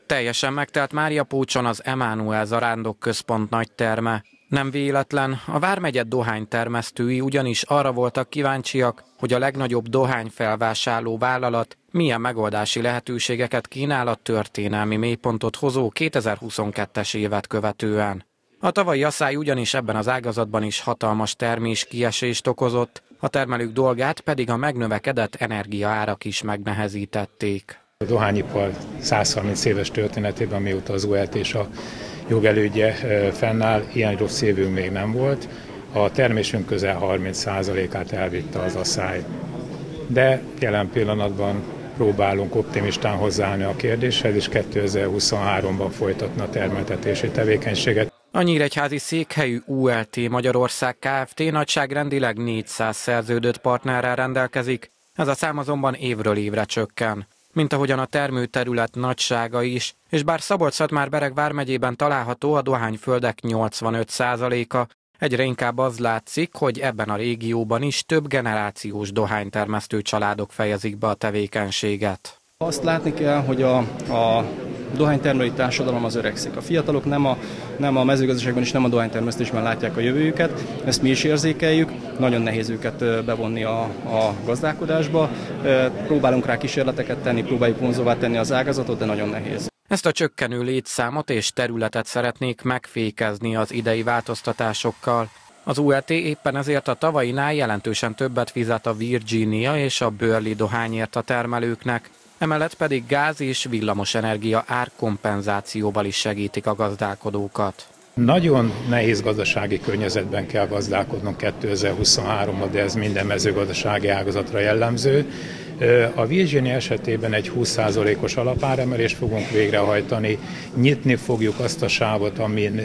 Teljesen megtelt Máriapócson az Emánuel Zarándokközpont nagy terme. Nem véletlen, a vármegye dohánytermesztői ugyanis arra voltak kíváncsiak, hogy a legnagyobb dohányfelvásárló vállalat milyen megoldási lehetőségeket kínál a történelmi mélypontot hozó 2022-es évet követően. A tavalyi asszály ugyanis ebben az ágazatban is hatalmas terméskiesést okozott, a termelők dolgát pedig a megnövekedett energiaárak is megnehezítették. A dohányipar 130 éves történetében, mióta az ULT és a jogelődje fennáll, ilyen rossz évünk még nem volt. A termésünk közel 30%-át elvitte az asszály. De jelen pillanatban próbálunk optimistán hozzáállni a kérdéshez, és 2023-ban folytatni a termeltetési tevékenységet. A nyíregyházi székhelyű ULT Magyarország Kft. Nagyságrendileg 400 szerződött partnerrel rendelkezik, ez a szám azonban évről évre csökken. Mint ahogyan a termőterület nagysága is, és bár Szabolcs-Szatmár-Bereg vármegyében található a dohányföldek 85%-a, egyre inkább az látszik, hogy ebben a régióban is több generációs dohánytermesztő családok fejezik be a tevékenységet. Azt látni kell, hogy a dohánytermelői társadalom az öregszik. A fiatalok nem a mezőgazdaságban és nem a dohánytermesztésben látják a jövőjüket, ezt mi is érzékeljük, nagyon nehéz őket bevonni a gazdálkodásba. Próbálunk rá kísérleteket tenni, próbáljuk vonzóvá tenni az ágazatot, de nagyon nehéz. Ezt a csökkenő létszámot és területet szeretnék megfékezni az idei változtatásokkal. Az ULT éppen ezért a tavainál jelentősen többet fizet a Virginia és a Burley dohányért a termelőknek, emellett pedig gáz és villamosenergia árkompenzációval is segítik a gazdálkodókat. Nagyon nehéz gazdasági környezetben kell gazdálkodnunk 2023-ban, de ez minden mezőgazdasági ágazatra jellemző. A Virginia esetében egy 20%-os alapáremelést fogunk végrehajtani, nyitni fogjuk azt a sávot, amin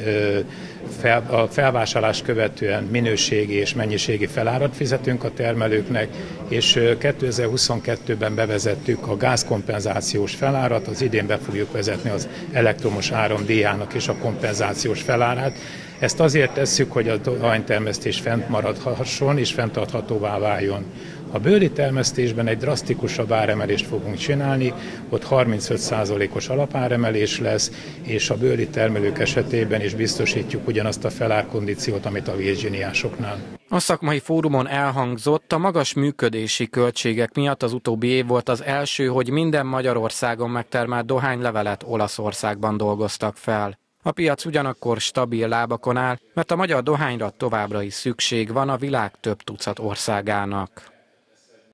a felvásárlást követően minőségi és mennyiségi felárat fizetünk a termelőknek, és 2022-ben bevezettük a gázkompenzációs felárat, az idén be fogjuk vezetni az elektromos áram díjának és a kompenzációs felárát. Ezt azért tesszük, hogy a dohánytermesztés fent maradhasson és fenntarthatóvá váljon. A Burley termesztésben egy drasztikusabb áremelést fogunk csinálni, ott 35%-os alapáremelés lesz, és a Burley termelők esetében is biztosítjuk ugyanazt a felárkondíciót, amit a virginiásoknál. A szakmai fórumon elhangzott, a magas működési költségek miatt az utóbbi év volt az első, hogy minden Magyarországon megtermelt dohánylevelet Olaszországban dolgoztak fel. A piac ugyanakkor stabil lábakon áll, mert a magyar dohányra továbbra is szükség van a világ több tucat országának.